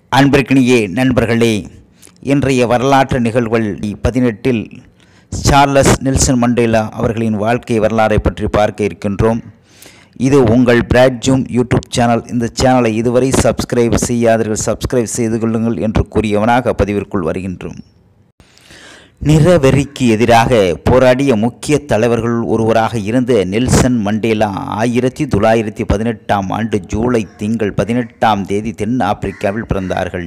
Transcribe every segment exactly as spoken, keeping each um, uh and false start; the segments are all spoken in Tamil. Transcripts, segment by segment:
அன்பிற்கினிய நண்பர்களே, இன்றைய வரலாற்று நிகழ்வுகள் பதினெட்டில் சார்லஸ் நெல்சன் மண்டேலா அவர்களின் வாழ்க்கை வரலாறை பற்றி பார்க்க இருக்கின்றோம். இது உங்கள் பிராட் ஜூம் யூடியூப் சேனல். இந்த சேனலை இதுவரை சப்ஸ்கிரைப் செய்யாதவர்கள் சப்ஸ்கிரைப் செய்து கொள்ளுங்கள் என்று கூறியவனாக பதிவிற்குள் வருகின்றோம். நிறவெறிக்கு எதிராக போராடிய முக்கிய தலைவர்களுள் ஒருவராக இருந்த நெல்சன் மண்டேலா ஆயிரத்தி தொள்ளாயிரத்தி பதினெட்டாம் ஆண்டு ஜூலை திங்கள் பதினெட்டாம் தேதி தென் ஆப்பிரிக்காவில் பிறந்தார்கள்.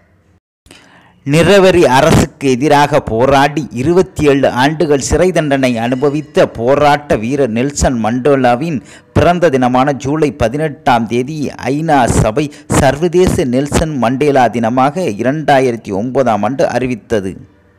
நிறவெறி அரசுக்கு எதிராக போராடி இருபத்தி ஏழு ஆண்டுகள் சிறை தண்டனை அனுபவித்த போராட்ட வீரர் நெல்சன் மண்டேலாவின் பிறந்த தினமான ஜூலை பதினெட்டாம் தேதி ஐநா சபை சர்வதேச நெல்சன் மண்டேலா தினமாக இரண்டாயிரத்தி ஒன்பதாம் ஆண்டு அறிவித்தது.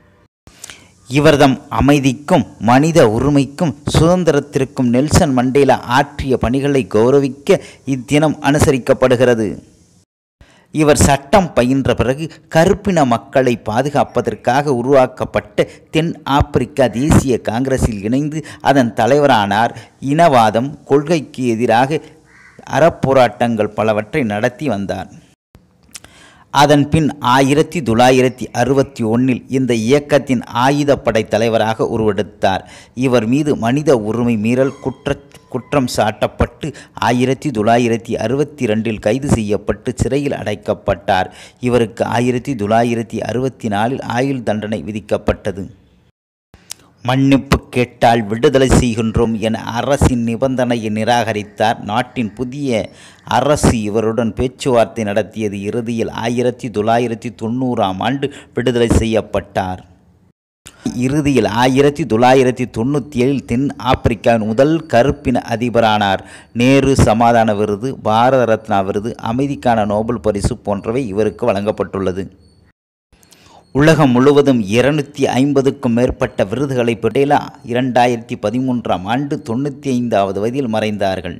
இவர்தம் அமைதிக்கும் மனித உரிமைக்கும் சுதந்திரத்திற்கும் நெல்சன் மண்டேலா ஆற்றிய பணிகளை கௌரவிக்க இத்தினம் அனுசரிக்கப்படுகிறது. இவர் சட்டம் பயின்ற பிறகு கருப்பின மக்களை பாதுகாப்பதற்காக உருவாக்கப்பட்ட தென் ஆப்பிரிக்கா தேசிய காங்கிரஸில் இணைந்து அதன் தலைவரானார். இனவாதம் கொள்கைக்கு எதிராக அறப்போராட்டங்கள் பலவற்றை நடத்தி வந்தார். அதன் பின் ஆயிரத்தி தொள்ளாயிரத்தி அறுபத்தி ஒன்றில் இந்த இயக்கத்தின் ஆயுதப்படை தலைவராக உருவெடுத்தார். இவர் மீது மனித உரிமை மீறல் குற்ற குற்றம் சாட்டப்பட்டு ஆயிரத்தி தொள்ளாயிரத்தி அறுபத்தி ரெண்டில் கைது செய்யப்பட்டு சிறையில் அடைக்கப்பட்டார். இவருக்கு ஆயிரத்தி தொள்ளாயிரத்தி அறுபத்தி நாலில் ஆயுள் தண்டனை விதிக்கப்பட்டது. மன்னிப்பு கேட்டால் விடுதலை செய்கின்றோம் என அரசின் நிபந்தனையை நிராகரித்தார். நாட்டின் புதிய அரசு இவருடன் பேச்சுவார்த்தை நடத்தியது. இறுதியில் ஆயிரத்தி தொள்ளாயிரத்தி தொண்ணூறாம் ஆண்டு விடுதலை செய்யப்பட்டார். இறுதியில் ஆயிரத்தி தொள்ளாயிரத்தி தொண்ணூற்றி ஏழில் தென் ஆப்பிரிக்காவின் முதல் கருப்பின அதிபரானார். நேரு சமாதான விருது, பாரத ரத்னா விருது, அமைதிக்கான நோபல் பரிசு போன்றவை இவருக்கு வழங்கப்பட்டுள்ளது. உலகம் முழுவதும் இருநூற்றி ஐம்பதுக்கும் மேற்பட்ட விருதுகளை பெற்றேலா இரண்டாயிரத்தி பதிமூன்றாம் ஆண்டு தொண்ணூற்றி ஐந்தாவது வயதில் மறைந்தார்கள்.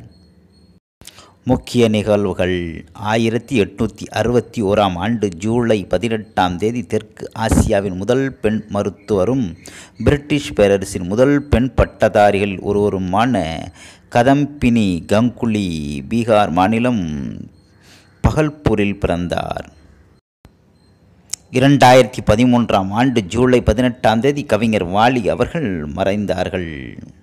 முக்கிய நிகழ்வுகள். ஆயிரத்தி எட்நூற்றி அறுபத்தி ஓராம் ஆண்டு ஜூலை பதினெட்டாம் தேதி தெற்கு ஆசியாவின் முதல் பெண் மருத்துவரும் பிரிட்டிஷ் பேரரசின் முதல் பெண் பட்டதாரிகளில் ஒருவருமான கதம்பினி கங்குலி பீகார் மாநிலம் பகல்பூரில் பிறந்தார். இரண்டாயிரத்தி பதிமூன்றாம் ஆண்டு ஜூலை பதினெட்டாம் தேதி கவிஞர் வாலி அவர்கள் மறைந்தார்கள்.